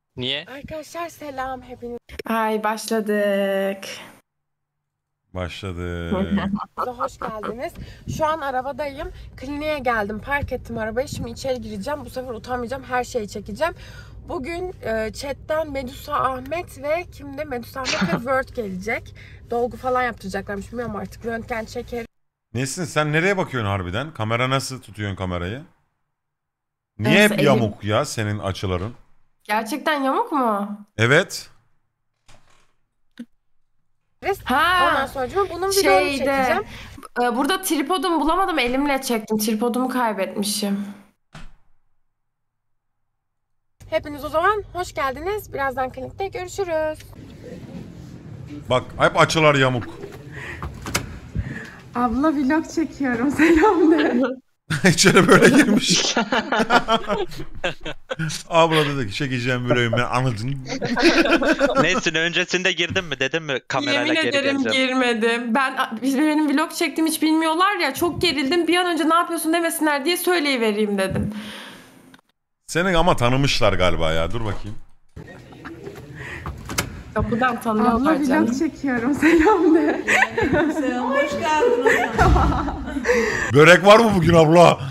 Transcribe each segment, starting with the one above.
Niye? Arkadaşlar selam hepinize. Ay başladık. Başladı. Hoş geldiniz. Şu an arabadayım. Kliniğe geldim. Park ettim arabayı. Şimdi içeri gireceğim. Bu sefer utanmayacağım. Her şeyi çekeceğim. Bugün chatten Medusa Ahmet ve kimde? Medusa Ahmet ve Word gelecek. Dolgu falan yaptıracaklarmış. Bilmiyorum artık. Röntgen çeker. Nesin sen nereye bakıyorsun harbiden? Kamera nasıl tutuyorsun kamerayı? Niye Nasıl, hep yamuk ya senin açıların? Gerçekten yamuk mu? Evet. Ha, Ondan sonra bunun videonu şeyde. çekeceğim. Burada tripodumu bulamadım, elimle çektim. Tripodumu kaybetmişim. Hepiniz o zaman hoş geldiniz. Birazdan klinikte görüşürüz. Bak hep açılar yamuk. Abla vlog çekiyorum, selam de. İçeri böyle girmiş. Abla dedi ki çekeceğim bölümü ben anladın. Neyse öncesinde girdin mi dedim mi kamerayla Yemin geri ederim geleceğim. girmedim. Benim vlog çektiğimi hiç bilmiyorlar ya, çok gerildim. Bir an önce ne yapıyorsun demesinler diye söyleyivereyim dedim. Seni ama tanımışlar galiba ya. Dur bakayım. Kapıdan tanıyorlar Abla canım. vlog çekiyorum, selam de. Selam, hoş geldin hocam. Börek var mı bugün abla?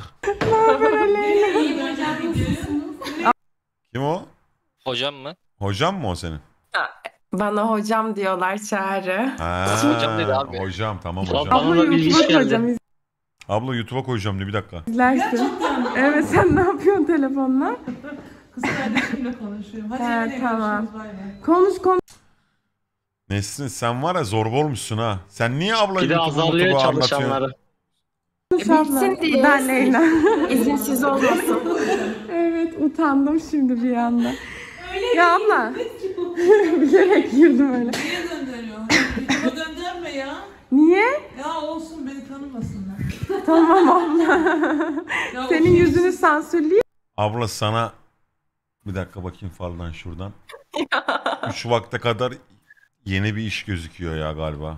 Kim o? Hocam mı? Hocam mı o senin? Bana hocam diyorlar, Çağrı. Ha, Hocam dedi abi. Hocam tamam Abla- hocam. Abla Bana bir iş YouTube'a geldi. koyacağım, Abla YouTube'a koyacağım diye bir dakika. izlersin. Evet, sen ne yapıyorsun telefonla? Kız kardeşimle konuşuyorum. Hadi Ha, evine tamam. görüşürüz, bay bay. Konuş. Nesrin sen var ya zorba olmuşsun ha. Sen niye abla Bir de YouTube'u azalıyor anlatıyorsun? çalışanları. Bitsin diye. Bir daha Leyla. İzinsiz olmasın. Evet, utandım şimdi bir anda. Ya abla. Bilerek girdim öyle. Niye döndürüyor? YouTube'a döndürme ya. Niye? Ya olsun beni tanımasınlar. Tamam abla. Ya Senin o şey- yüzünü sansürleyeyim. Abla sana bir dakika bakayım fardan şuradan. 3 vakte kadar yeni bir iş gözüküyor ya galiba.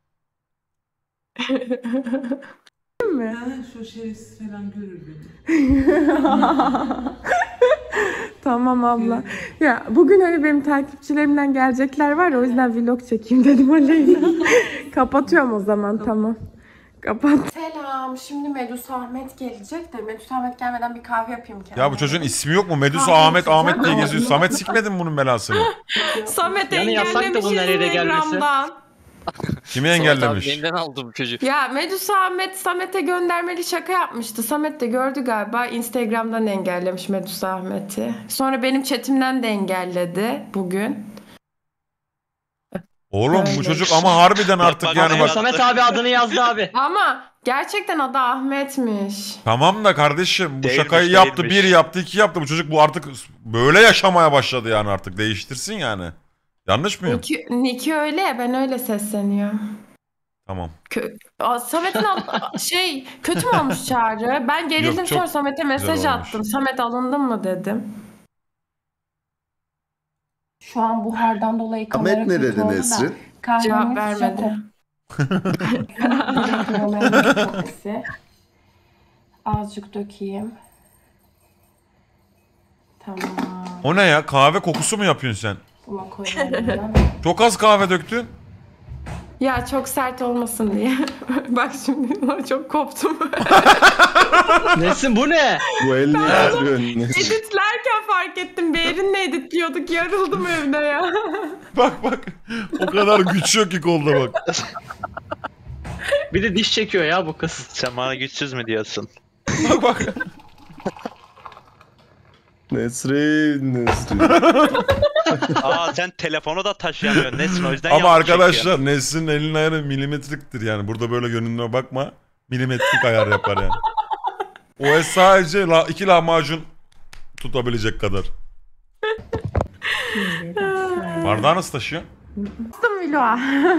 Yani şu şerefsiz falan görür beni. Tamam abla. Ya bugün hani benim takipçilerimden gelecekler var ya, o yüzden vlog çekeyim dedim Aleyna. Kapatıyorum o zaman, tamam. Kapat. Selam. Şimdi Medusa Ahmet gelecek de Medusa Ahmet gelmeden bir kahve yapayım kendime. Ya bu çocuğun ismi yok mu? Medusa Kahve Ahmet içeceğim. Ahmet diye geziyor. Samet sikmedin mi bunun belasını? Samet Yani yasak da engellemiş bunun nereye de gelmesi. Instagram'dan. Kimi engellemiş? Elimden aldı bu çocuk. Ya Medusa Ahmet Samet'e göndermeli şaka yapmıştı. Samet de gördü galiba, Instagram'dan engellemiş Medusa Ahmet'i. Sonra benim chatimden de engelledi bugün. Oğlum bu Öyle. çocuk ama harbiden artık bak, yani bak. Samet abi adını yazdı abi. Ama gerçekten adı Ahmet'miş. Tamam da kardeşim bu Değilmiş, şakayı yaptı. değilmiş. 1 yaptı 2 yaptı. Bu çocuk bu artık böyle yaşamaya başladı yani artık. Değiştirsin yani. Yanlış mıyım? Niki öyle ya, ben öyle sesleniyorum. Tamam. Samet'in kötü mü olmuş Çağrı? Ben gerildim, Yok, çok sonra Samet'e mesaj güzel olmuş. attım. Samet alındın mı dedim. Şu an buhardan dolayı kamera Ahmet kötü nerede oldu da Nesrin? kahvemiz Cevap vermedi. çok- Azıcık dökeyim. Tamam. O ne ya? Kahve kokusu mu yapıyorsun sen? Buna koyalım. Çok az kahve döktün. Ya çok sert olmasın diye. Bak şimdi çok koptum. Nesin bu ne? Bu el niye ağrıyor Nesrin? Editlerken fark ettim. Berin'le editliyorduk. Yarıldım evde ya. Bak bak. O kadar güç yok ki kolda bak. Bir de diş çekiyor ya bu kız. Sen bana güçsüz mü diyorsun? Bak bak. Nesrin. Aa sen telefonu da taşıyamıyorsun Nesin, o yüzden Ama yamuk çekiyor. arkadaşlar Nesrin elin ayarı milimetriktir yani. Burada böyle görününe bakma. Milimetrik ayar yapar yani. O sadece 2 lahmacun tutabilecek kadar. Bardağı nasıl taşıyor? Bastım vloğa.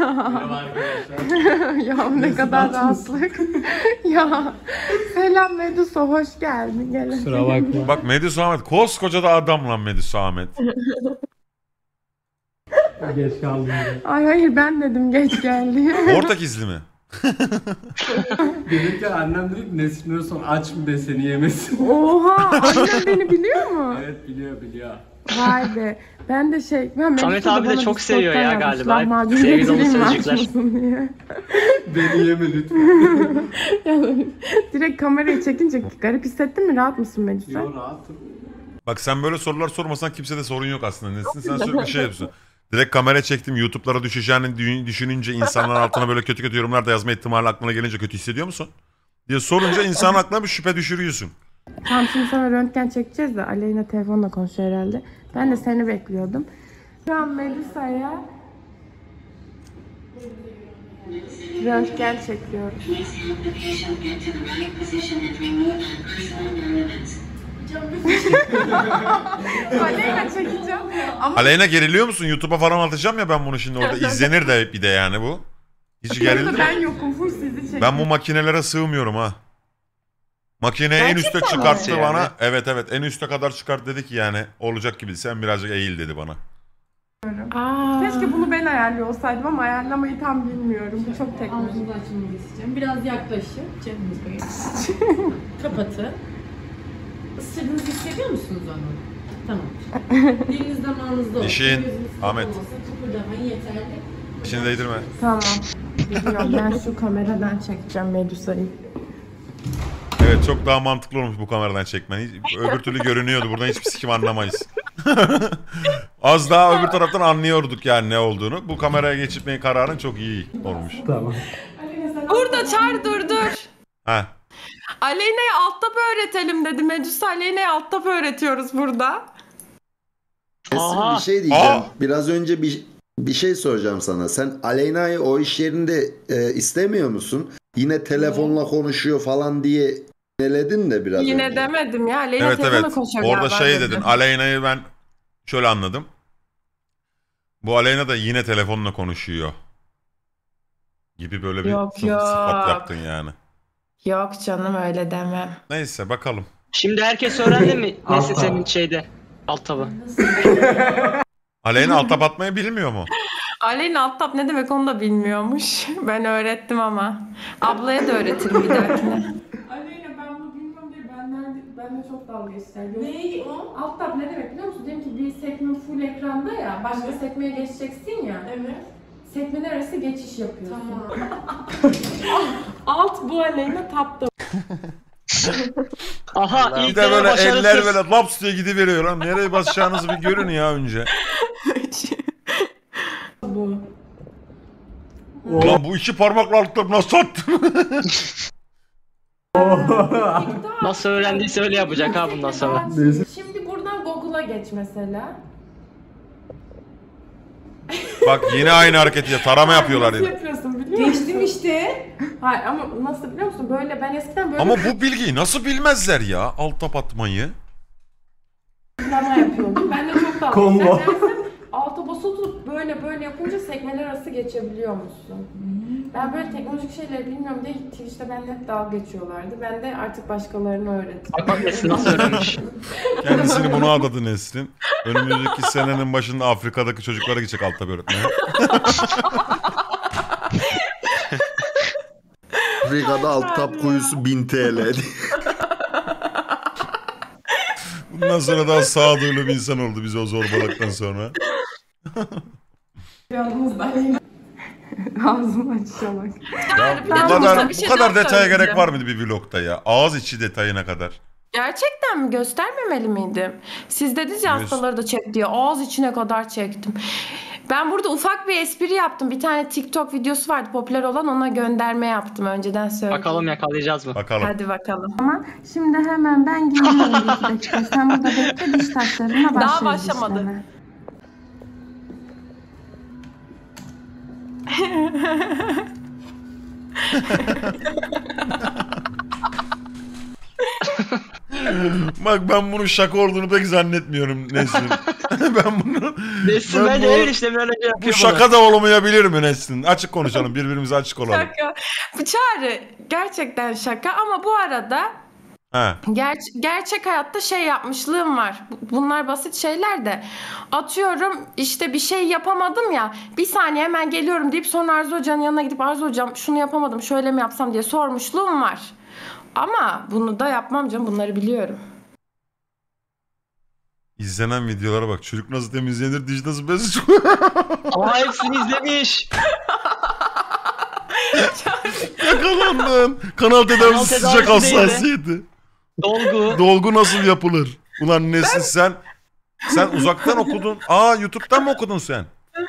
Ya ne kadar rahatlık. Ya selam Medusa, hoş geldin. Gel. Kusura bakma. Bak Medusa Ahmet koskoca da adam lan Medusa Ahmet. Geç kaldım. Ay hayır, ben dedim geç geldi. Portekizli mi? Gelirken annem dedi ki Nesrin Özson aç mı be seni yemesin. Oha, annem beni biliyor mu? Evet biliyor. Vay be. Ben de ben Samet Melisa'da abi de bana çok Discord'dan seviyor ya yazmış, galiba. lahmacun Sevgi dolu getireyim mi, aç sözcükler. mısın diye. Beni yeme lütfen. Yani direkt kamerayı çekince garip hissettin mi? Rahat mısın Medusa? Yo rahatım. Bak sen böyle sorular sormasan kimsede sorun yok aslında. Nesin sen sürekli şey yapıyorsun. Direkt kamera çektim, YouTube'lara düşeceğini düşününce insanların altına böyle kötü kötü yorumlar da yazma ihtimali aklına gelince kötü hissediyor musun? Diye sorunca insanın aklına bir şüphe düşürüyorsun. Tamam, şimdi sana röntgen çekeceğiz de Aleyna telefonla konuşuyor herhalde. Ben de seni bekliyordum. Şu an Medusa'ya röntgen çekiyoruz. Aleyna çekeceğim. Ama Aleyna geriliyor musun? YouTube'a falan atacağım ya ben bunu şimdi orada izlenir de bir de yani bu. Hiç gerildi. ben yokum, full sizi çekiyorum. Ben bu makinelere sığmıyorum ha. Makine en üste çıkarttı Yani. bana. Evet en üste kadar çıkart dedi ki yani olacak gibi sen birazcık eğil dedi bana. Aa. Keşke bunu ben ayarlıyor olsaydım ama ayarlamayı tam bilmiyorum. Bu çok teknik. Ağzınızı açmanızı isteyeceğim. Biraz yaklaşın. Cebinize koyun. Kapatın. Isırdığınızı hissediyor musunuz onu? Tamam. Diliniz damağınızda olsun. Dişin, Gözünüz Ahmet. kapalı olsun. Kıpırdamayın yeterli. İçini değdirme. Tamam. Biliyorum, ben şu kameradan çekeceğim Medusa'yı. Evet çok daha mantıklı olmuş bu kameradan çekmen. Öbür türlü görünüyordu. Buradan hiçbir sikim anlamayız. Az daha öbür taraftan anlıyorduk yani ne olduğunu. Bu kameraya geçirmeyi kararın çok iyi olmuş. Tamam. Burada Çağrı dur. Ha. Aleyna'yı alt tab öğretelim dedi. Medusa Aleyna'yı alt tab öğretiyoruz burada. Aha. Bir şey diyeceğim. Aa! Biraz önce bir şey soracağım sana. Sen Aleyna'yı o iş yerinde istemiyor musun? Yine telefonla konuşuyor falan diye neledin de biraz Yine önce. demedim ya. Aleyna Evet telefonla konuşuyor Orada galiba şey dedim. dedin. Aleyna'yı ben şöyle anladım. Bu Aleyna da yine telefonla konuşuyor. Gibi böyle bir Yok, sıfat yok. yaptın yani. Yok canım öyle demem. Neyse bakalım. Şimdi herkes öğrendi mi? Neyse Alt senin şeyde. Alt tabı. Aleyna alta batmayı bilmiyor mu? Aleyna alt tab ne demek onu da bilmiyormuş. Ben öğrettim ama. Ablaya da öğretirim bir dahakine. Aleyna ben bunu bilmiyorum diye benden çok dalga geçtiler. Ne o? Alt tab ne demek biliyor musun? Diyelim ki bir sekme full ekranda ya, başka sekmeye geçeceksin ya. Evet. Sekmeler arası geçiş yapıyorsun. Tamam. Alt bu Aleyna, tab da. Aha Bir ilk de deneme böyle başarısız. eller böyle laps diye gidiveriyor lan. Nereye basacağınızı bir görün ya önce. Bu. Ulan bu iki parmakla altları nasıl attın? Nasıl öğrendiyse öyle yapacak ha bundan sonra. Şimdi buradan Google'a geç mesela. Bak yine aynı hareketi ya. Tarama yapıyorlar Nasıl yine. yapıyorsun biliyor musun? Geçtim işte. Hayır ama nasıl biliyor musun? Böyle ben eskiden böyle Ama bu bilgiyi nasıl bilmezler ya? Alt tap atmayı. tıklama yapıyordum. Ben de çok dalga Combo. geçtiler. Alta basılı tutup böyle yapınca sekmeler arası geçebiliyor musun? Ben böyle teknolojik şeyleri bilmiyorum diye Twitch'te benimle hep dalga geçiyorlardı. Ben de artık başkalarına öğrettim. Bak bak Nesrin nasıl öğrenmiş. Kendisini buna adadı Nesrin. Önümüzdeki senenin başında Afrika'daki çocuklara gidecek alt tabi öğretmeye. Afrika'da alt tap kuyusu 1000 TL. Bundan sonra daha sağduyulu bir insan oldu bize o zorbalıktan sonra. Yalnız da Aleyna. Ağzımı açıyor bak. Ya bir de Tunus'a bir şey bu kadar daha detaya gerek söyleyeceğim. var mıydı bir vlogda ya? Ağız içi detayına kadar. Gerçekten mi? Göstermemeli miydim? Siz dediniz ya hastaları da çek diye. Ağız içine kadar çektim. Ben burada ufak bir espri yaptım. Bir tane TikTok videosu vardı popüler olan, ona gönderme yaptım önceden söyleyeyim. Bakalım yakalayacağız mı? Bakalım. Hadi bakalım. Şimdi hemen ben geliyorum bir iki dakika. Sen burada bekle, diş taşlarına başlıyoruz Daha başlamadı. işleme. Bak ben bunun şaka olduğunu pek zannetmiyorum Nesrin. ben bunu... Nesrin Ben bence bu- her işlemden önce Bu yapıyor bunu. şaka da olamayabilir mi Nesrin? Açık konuşalım, birbirimize açık olalım. Şaka. Bu Çağrı gerçekten şaka ama bu arada He. Gerçek hayatta şey yapmışlığım var. Bunlar basit şeyler de. Atıyorum işte bir şey yapamadım ya. Bir saniye hemen geliyorum deyip sonra Arzu Hoca'nın yanına gidip Arzu Hocam şunu yapamadım şöyle mi yapsam diye sormuşluğum var. Ama bunu da yapmam canım, bunları biliyorum. İzlenen videolara bak. Çocuk nasıl temizlenir, diş nasıl bez. Ama hepsini izlemiş. Yakalandın. Kanal tedavisi sıcak tedavisi hassasiyeti. Dolgu. Dolgu nasıl yapılır? Ulan nesin sen? Sen uzaktan okudun. Aa, YouTube'dan mı okudun sen?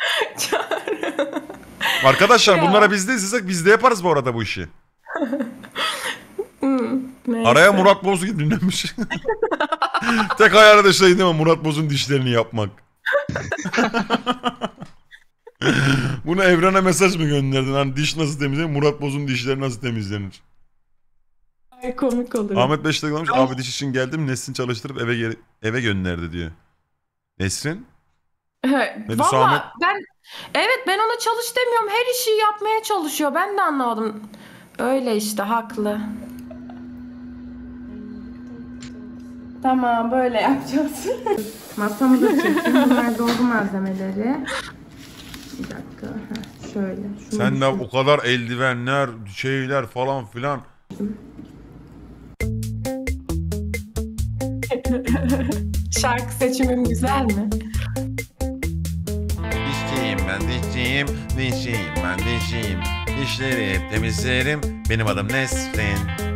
Arkadaşlar bunlara biz de izlesek biz de yaparız bu arada bu işi. Neyse. Araya Murat Boz'u dinlemiş. Tek hayali de şey değil mi? Murat Boz'un dişlerini yapmak. Bunu evrene mesaj mı gönderdin? Hani diş nasıl temizlenir? Murat Boz'un dişleri nasıl temizlenir? Ay, komik olur. Ahmet Beşiktaş demiş. Abi diş için geldim. Nesrin çalıştırıp eve gönderdi diyor. Nesrin? Medusa Valla Ahmet- ben ona çalış demiyorum. Her işi yapmaya çalışıyor. Ben de anlamadım. Öyle işte, haklı. Tamam, böyle yapacağız. Masamı da çekeyim. Bunlar dolgu malzemeleri. Bir dakika. Şöyle. Sen de o kadar eldivenler, şeyler falan filan. Şarkı seçimim güzel mi? Dişçiyim ben dişçiyim, dişçiyim ben dişçiyim. Dişleri hep temizlerim, benim adım Nesrin.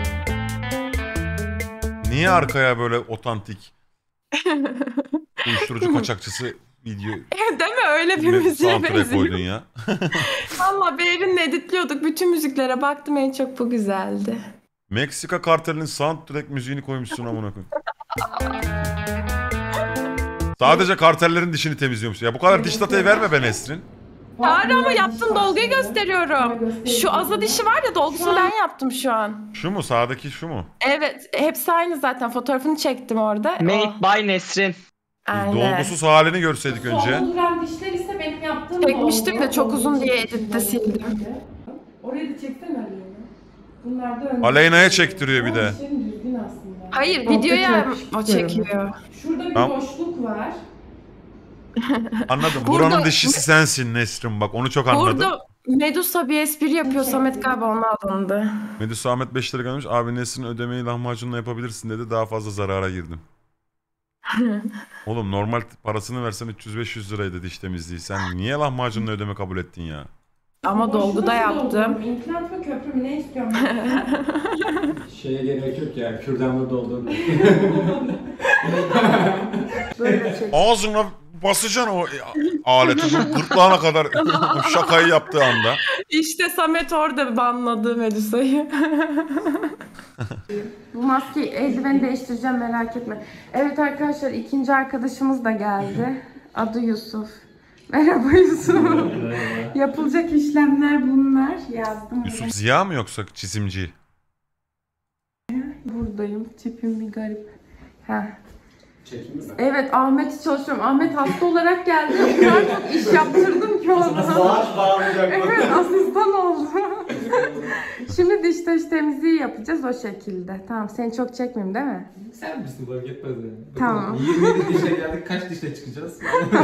Niye arkaya böyle otantik uyuşturucu kaçakçısı video Değil mi? Öyle bir müziğe soundtrack koydun benziyor. ya? Valla Berin'le editliyorduk. Bütün müziklere baktım, en çok bu güzeldi. Meksika kartelinin soundtrack müziğini koymuşsun amına koyayım. Sadece kartellerin dişini temizliyormuş. Ya bu kadar diş datayı verme be Nesrin. Çağrı, ama yaptığım dolguyu gösteriyorum. Şu azı dişi var ya, dolgusunu ben yaptım şu an. Şu mu? Sağdaki şu mu? Evet, hepsi aynı zaten. Fotoğrafını çektim orada. Made by Nesrin. Aynen. Dolgusuz halini görseydik önce. Son duran dişler ise benim yaptığım Çekmiştim dolgu. de çok uzun diye editte sildim. Orayı da çeksene Aleyna. Bunlar da Aleyna'ya çektiriyor bir de. dişlerim düzgün aslında. Hayır, videoya o çekiyor. Şurada bir Tamam. boşluk var. Anladım. Burada- Buranın dişisi sensin Nesrin, bak onu çok anladım. Burada Medusa bir espri yapıyor. Samet galiba ona alındı. Medusa Ahmet 5 lira göndermiş. Abi Nesrin ödemeyi lahmacunla yapabilirsin dedi. Daha fazla zarara girdim. Oğlum normal parasını versen 300-500 liraydı diş temizliği. Sen niye lahmacunla ödeme kabul ettin ya? Ama dolgu da yaptım. İmplant mı köprü mü ne istiyorum? Şeye gerek yok ya. Kürdanla doldurun. Ağzına basacaksın o aleti. Gırtlağına kadar o şakayı yaptığı anda. İşte Samet orada banladı Medusa'yı. Bu maskeyi, eldiveni değiştireceğim, merak etme. Evet arkadaşlar, ikinci arkadaşımız da geldi. Adı Yusuf. Merhaba Yusuf. Yapılacak işlemler bunlar. Yazdım. Yusuf Ziya mı yoksa çizimci? Buradayım. Tipim bir garip. Heh. Çekeyim mi? Evet, Ahmet'i çalışıyorum. Ahmet hasta olarak geldi. O kadar çok iş yaptırdım ki ona. Bağış bağlayacak. Evet, asistan oldu. Şimdi diş temizliği yapacağız o şekilde. Tamam, seni çok çekmeyeyim değil mi? Sen misin, fark etmez yani. Tamam. 27 dişe geldik, kaç dişle çıkacağız?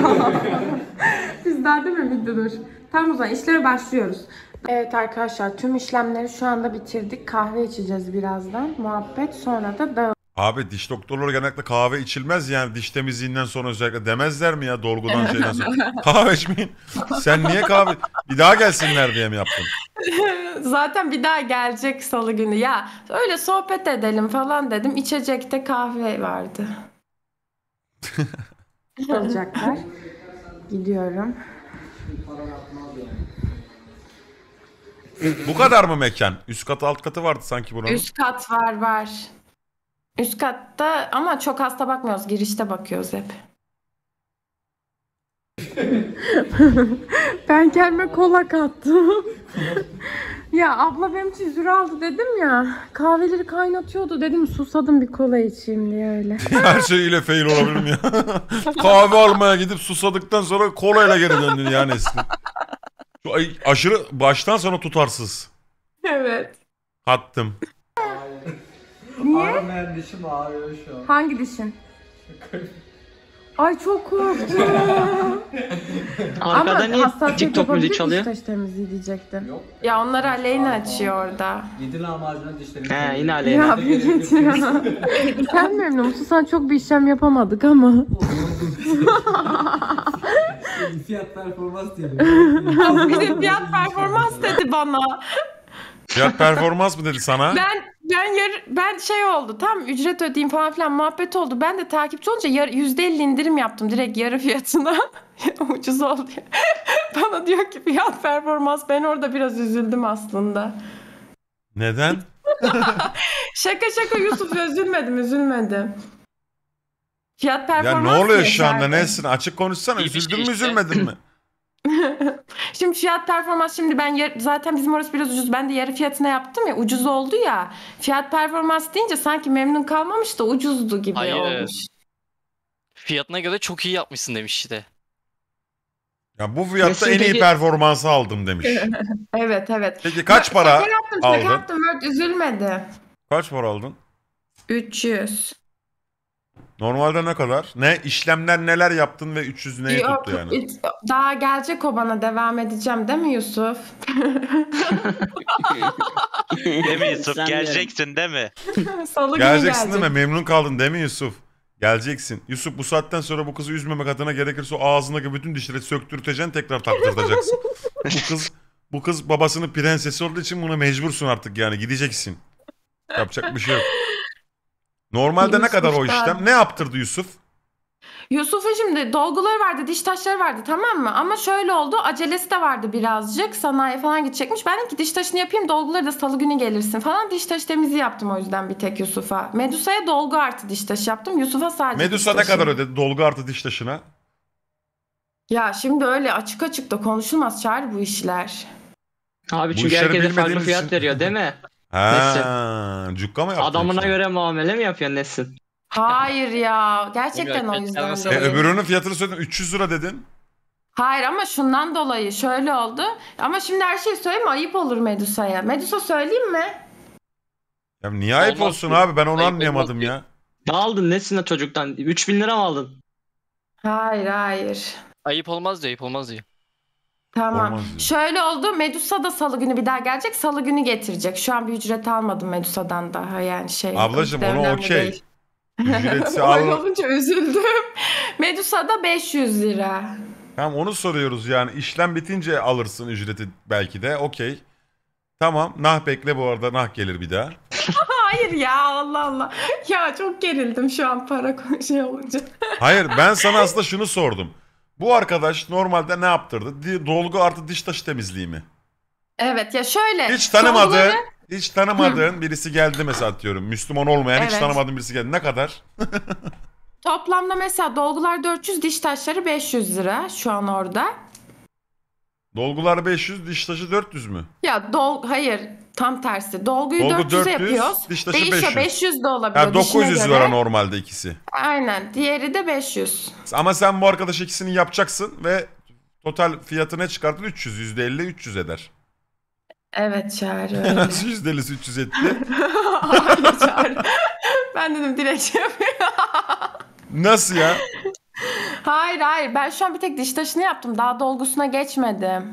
Biz daha değil mi? Bitti, dur. Tamam, o zaman işlere başlıyoruz. Evet arkadaşlar, tüm işlemleri şu anda bitirdik. Kahve içeceğiz birazdan. Muhabbet, sonra da dağılacağız. Abi diş doktorları genellikle kahve içilmez yani diş temizliğinden sonra özellikle demezler mi ya dolgudan şeyden sonra? Kahve içmeyin. Sen niye kahve... Bir daha gelsinler diye mi yaptın? Zaten bir daha gelecek salı günü. Ya öyle sohbet edelim falan dedim. İçecekte kahve vardı. Olacaklar. Gidiyorum. Bu kadar mı mekan? Üst katı alt katı vardı sanki buranın. Üst kat var. Üst katta ama çok hasta bakmıyoruz. Girişte bakıyoruz hep. Ben kendime kola kattım. Ya abla benim için zürü aldı dedim ya. Kahveleri kaynatıyordu dedim, susadım bir kola içeyim diye öyle. Her şeyiyle fail olabilir mi ya? Kahve almaya gidip susadıktan sonra kolayla geri döndün yani Nesrin. Şu aşırı baştan sona tutarsız. Evet. Kattım. Niye? Ağrımayan dişim ağrıyor şu an. Hangi dişin? Ay çok korktum. Arkada niye hassasiyet TikTok müziği yapabilir çalıyor? diş taşı temizliği diyecektim. Yok. Ya onları Aleyna açıyor orada. 7 lahmacuna dişlerim. He yine Aleyna. Ya bir git ya. Sen memnun musun? Sen çok bir işlem yapamadık ama. Fiyat performans diyelim. Bir de fiyat performans dedi bana. Fiyat performans mı dedi sana? Ben şey oldu, tam ücret ödeyeyim falan filan muhabbet oldu. Ben de takipçi olunca %50 indirim yaptım direkt yarı fiyatına. Ucuz oldu ya. Bana diyor ki fiyat performans, ben orada biraz üzüldüm aslında. Neden? Şaka Yusuf, üzülmedim. Fiyat Ya performans ne oluyor diye şu anda içeride. Nesrin? Açık konuşsana. İyi bir şey Üzüldün mü işte. üzülmedin mi? Şimdi fiyat performans, şimdi ben zaten bizim orası biraz ucuz. Ben de yarı fiyatına yaptım ya, ucuz oldu ya. Fiyat performans deyince sanki memnun kalmamış da ucuzdu gibi Hayır. olmuş. Fiyatına göre çok iyi yapmışsın demiş işte. Ya bu fiyatta Nesrin en iyi peki- performansı aldım demiş. Evet. Peki kaç para Şaka yaptım, aldın? Mert üzülmedi. Kaç para aldın? 300. Normalde ne kadar? Ne işlemler neler yaptın ve 300 neyi Yok, tuttu yani? daha gelecek o, bana devam edeceğim değil mi Yusuf? Değil mi Yusuf? Sen Geleceksin değil mi? Salı günü Geleceksin gelecek. değil mi? Memnun kaldın değil mi Yusuf? Geleceksin. Yusuf bu saatten sonra bu kızı üzmemek adına gerekirse o ağzındaki bütün dişleri söktürteceksin, tekrar taktırtacaksın. bu kız babasının prensesi olduğu için buna mecbursun artık yani, gideceksin. Yapacak bir şey yok. Normalde ne kadar o Yusuf'tan- işlem? Ne yaptırdı Yusuf? Yusuf'un şimdi dolguları vardı, diş taşları vardı, tamam mı? Ama şöyle oldu, acelesi de vardı birazcık. Sanayi falan gidecekmiş. Ben dedim ki diş taşını yapayım, dolguları da salı günü gelirsin falan. Diş taşı temizliği yaptım o yüzden bir tek Yusuf'a. Medusa'ya dolgu artı diş taşı yaptım. Yusuf'a sadece Medusa diş ne taşı. kadar ödedi dolgu artı diş taşına? Ya şimdi öyle açık açık da konuşulmaz Çağrı bu işler. Abi Bu çünkü işleri herkese farklı bilmediğimiz fiyat için- veriyor değil mi? Ha, cukka mı yaptın? Adamına yoksa? göre muamele mi yapıyorsun Nesin? Hayır ya, gerçekten o Evet, yüzden evet, değil. Öbürünün fiyatını söyledin, 300 lira dedin. Hayır ama şundan dolayı şöyle oldu. Ama şimdi her şeyi söyleme, ayıp olur Medusa'ya. Medusa söyleyeyim mi? Ya niye ayıp Olmaz olsun ki. abi, ben onu Ayıp anlayamadım olmaz ya. Ne aldın Nesin'e çocuktan? 3000 lira mı aldın? Hayır. Ayıp olmaz diyor. Tamam. Olmaz diyor. Şöyle oldu. Medusa da salı günü bir daha gelecek. Salı günü getirecek. Şu an bir ücret almadım Medusa'dan daha, yani şey. Ablacım o da onu önemli okey. değil. Ücretsi Öyle al. olunca üzüldüm. Medusa da 500 lira. Tamam, onu soruyoruz yani, işlem bitince alırsın ücreti belki de, okey. Tamam, nah bekle, bu arada nah gelir bir daha. Hayır ya, Allah Allah. Ya çok gerildim şu an para şey olunca. Hayır, ben sana aslında şunu sordum. Bu arkadaş normalde ne yaptırdı? Dolgu artı diş taşı temizliği mi? Evet ya şöyle. Hiç tanımadığın, dolguları- hiç tanımadığın birisi geldi mesela, diyorum. Müslüman olmayan hiç Evet. tanımadığın birisi geldi. Ne kadar? Toplamda mesela dolgular 400, diş taşları 500 lira şu an orada. Dolgular 500, diş taşı 400 mü? Ya hayır, tam tersi. Dolguyu Dolgu 400'e 400, yapıyoruz. diş taşı Değişiyor. 500. 500 de olabilir. Ya 900 lira normalde ikisi. Aynen. Diğeri de 500. Ama sen bu arkadaş ikisini yapacaksın ve total fiyatı ne çıkartır? 300, %50 300 eder. Evet Çağrı öyle. %50'si 300 etti. Hayır Çağrı. Ben dedim direkt şey yapayım. Nasıl ya? Hayır. Ben şu an bir tek diş taşını yaptım. Daha dolgusuna geçmedim.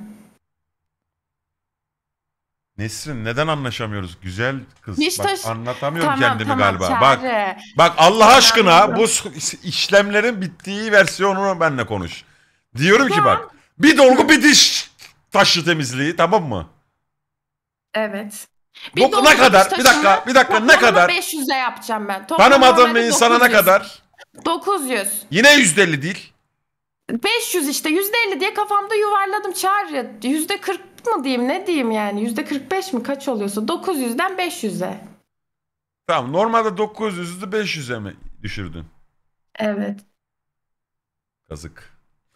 Nesrin, neden anlaşamıyoruz? Güzel kız. Diş Bak, taş- anlatamıyorum kendimi galiba. Çağrı. Bak Allah aşkına bu işlemlerin bittiği versiyonunu benimle konuş. Diyorum ki bak, bir dolgu bir diş taşı temizliği, tamam mı? Evet. Bu ne dolgu kadar? diş Bir dakika, taşını bir dakika, ne toplamda kadar? 500'e yapacağım ben. Toplam Tanımadığım bir normalde insana ne 900. kadar? 900. Yine %50 değil. 500 işte, %50 diye kafamda yuvarladım Çağrı. %40 mı diyeyim, ne diyeyim yani, %45 mi, kaç oluyorsa 900'den 500'e. Tamam, normalde 900'ü 500'e mi düşürdün? Evet. Kazık.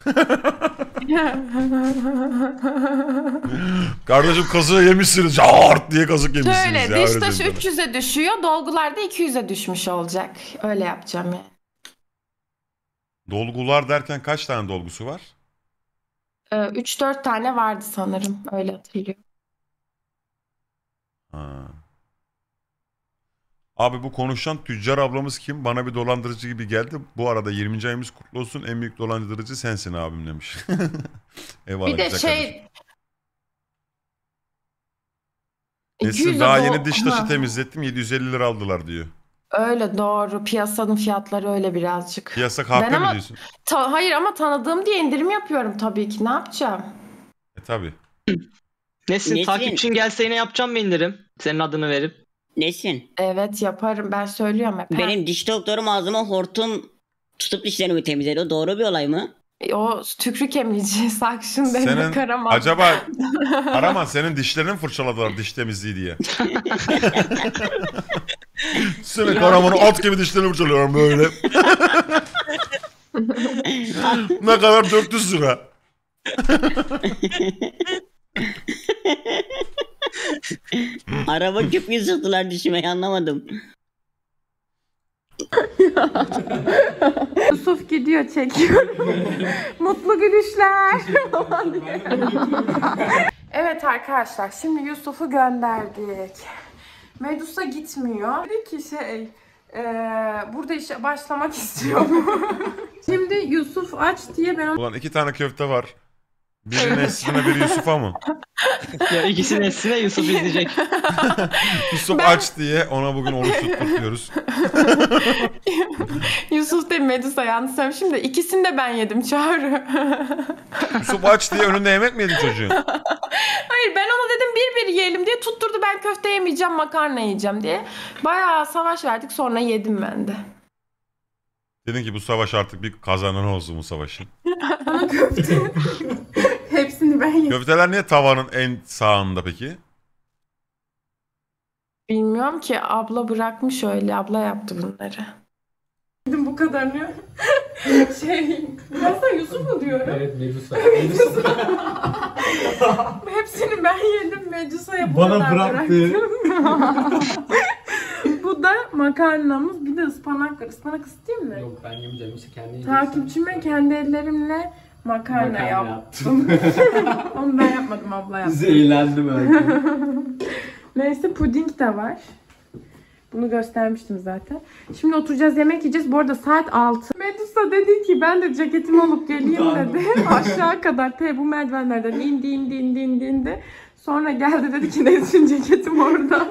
Kardeşim kazığı yemişsiniz. Cart diye kazık yemişsiniz Şöyle ya. diş öyle taşı diyeyim 300'e düşüyor, dolgular da 200'e düşmüş olacak. Öyle yapacağım yani. sana. Dolgular derken kaç tane dolgusu var? 3-4 tane vardı sanırım, öyle hatırlıyorum. Ha. Abi bu konuşan tüccar ablamız kim? Bana bir dolandırıcı gibi geldi. Bu arada 20. ayımız kutlu olsun. En büyük dolandırıcı sensin abim demiş. Eyvallah. Bir de güzel şey... kardeşim. Nesin daha yeni diş taşı temizlettim 750 lira aldılar diyor. Öyle doğru. Piyasanın fiyatları öyle birazcık. Piyasa kahpe mi ama diyorsun? hayır ama tanıdığım diye indirim yapıyorum tabii ki. Ne yapacağım? Tabii. Nesin takipçin gelse yine yapacağım mı indirim? Senin adını verip. Nesin? Evet yaparım. Ben söylüyorum hep. Benim diş doktorum ağzıma hortum tutup dişlerimi temizledi. O doğru bir olay mı? O tükrük emici, suction Senin demek Karaman. acaba Karaman senin dişlerini fırçaladılar diş temizliği diye. Senin Karaman'ın at gibi dişlerini fırçalıyorum böyle. Ne kadar 400 lira. Araba küpü sıktılar dişime anlamadım. Yusuf gidiyor çekiyor. Mutlu gülüşler. Evet arkadaşlar şimdi Yusuf'u gönderdik. Medusa gitmiyor. Dedi ki burada işe başlamak istiyorum. Şimdi Yusuf aç diye ben Ulan 2 tane köfte var. Biri Nesrin'e biri Yusuf'a mı? Ya ikisi Nesrin'e Yusuf izleyecek. Yusuf aç diye ona bugün oruç tutturuyoruz. Yusuf değil Medusa yanlış söylemişim de ikisini de ben yedim Çağrı. Yusuf aç diye önünde yemek mi yedin çocuğun? Hayır ben ona dedim bir yiyelim diye tutturdu ben köfte yemeyeceğim makarna yiyeceğim diye. Bayağı savaş verdik sonra yedim ben de. Dedin ki bu savaş artık bir kazanan olsun bu savaşın. Bana köfte. Hepsini ben yedim. Köfteler niye tavanın en sağında peki? Bilmiyorum ki abla bırakmış öyle abla yaptı bunları. Yedim bu kadarını. Biraz da Yusuf mu diyorum? Evet Medusa. Hepsini ben yedim. Medusa'ya bu Bana kadar bıraktı. bıraktım. Bu da makarnamız. Bir de ıspanak var. Ispanak ısıtayım mı? Yok ben yemeyeceğim işte kendi yiyeceksin. Takipçime kendi ellerimle makarna yaptım. Onu ben yapmadım abla yaptı. Zehirlendim öyle. Neyse puding de var. Bunu göstermiştim zaten. Şimdi oturacağız yemek yiyeceğiz. Bu arada saat 6. Medusa dedi ki ben de ceketimi alıp geleyim dedi. Aşağı kadar bu merdivenlerden indi. Sonra geldi dedi ki Nesrin ceketim orada.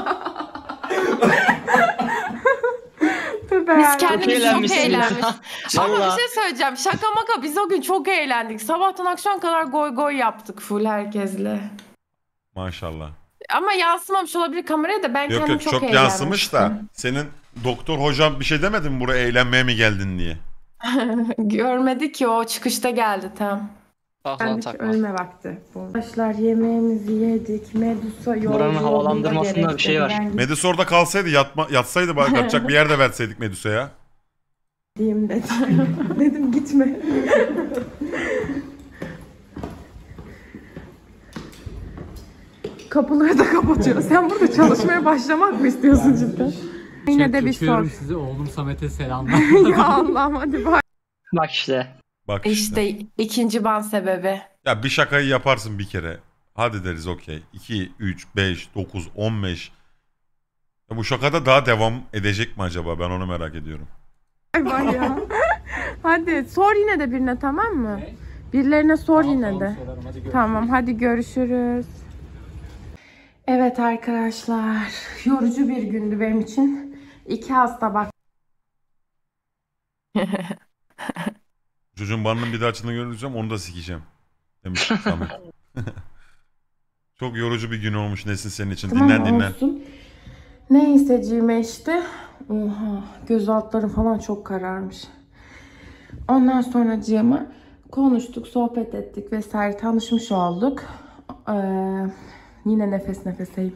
Biz kendimiz çok eğlenmiş. Ama Vallahi. bir şey söyleyeceğim. Şaka maka biz o gün çok eğlendik. Sabahtan akşam kadar goy yaptık full herkesle. Maşallah. Ama yansımamış olabilir kameraya da ben Yok kendim yok çok çok eğlenmiştim. yansımış da senin doktor hocam bir şey demedi mi buraya eğlenmeye mi geldin diye? Görmedi ki o çıkışta geldi tam. Ah Ben lan hiç takma. ölme vakti. Arkadaşlar yemeğimizi yedik. Medusa Buranın yolculuğunda havalandırmasında bir şey var. Ben Medusa orada kalsaydı yatsaydı bari yatacak bir yer de verseydik Medusa'ya. gideyim dedim. Dedim gitme. Kapıları da kapatıyor. Sen burada çalışmaya başlamak mı istiyorsun cidden? Yine de bir sor. Öpüyorum sizi. Oğlum Samet'e selamlar. Ya Allah'ım hadi bak. Bak işte. Bak işte. İşte ikinci ban sebebi. Ya bir şakayı yaparsın bir kere. Hadi deriz okey. 2, 3, 5, 9, 15. Ya bu şakada daha devam edecek mi acaba? Ben onu merak ediyorum. Vay ya. Hadi sor yine de birine tamam mı? Birilerine sor yine de. Tamam hadi görüşürüz. Evet arkadaşlar. Yorucu bir gündü benim için. 2 hasta bak. Çocuğun banının bir daha açıldığını görürsem onu da sikeceğim. Demiş Samet. Çok yorucu bir gün olmuş Nesin senin için. Dinlen. Olsun. Neyseciğime işte. Oha göz altları falan çok kararmış. Ondan sonracığıma konuştuk, sohbet ettik vesaire tanışmış olduk. Yine nefeseyim.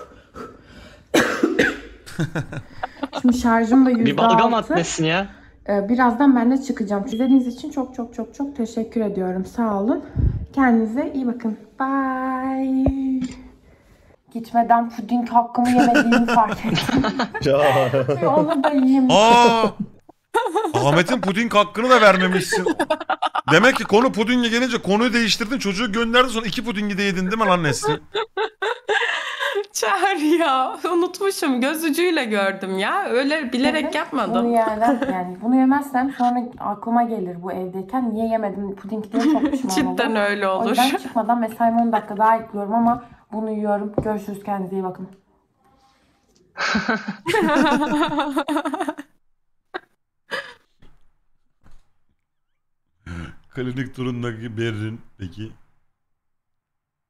Şimdi şarjım da %6. Bir balgam at Nesin ya. Birazdan ben de çıkacağım. İzlediğiniz için çok teşekkür ediyorum. Sağ olun. Kendinize iyi bakın. Bye. Gitmeden puding hakkımı yemediğimi fark ettim. Onu da yiyeyim. Ahmet'in puding hakkını da vermemişsin. Demek ki konu pudinge gelince konuyu değiştirdin. Çocuğu gönderdin sonra 2 pudingi de yedin değil mi lan Nesrin? Çağır ya. Unutmuşum. Göz ucuyla gördüm ya. Öyle bilerek yapmadım. Bunu yemezsem sonra aklıma gelir bu evdeyken niye yemedim puding diye çok pişman olurum. Cidden öyle O olur. yüzden çıkmadan mesaime 10 dakika daha ekliyorum ama bunu yiyorum. Görüşürüz, kendinize iyi bakın. Klinik turundaki Berrin peki.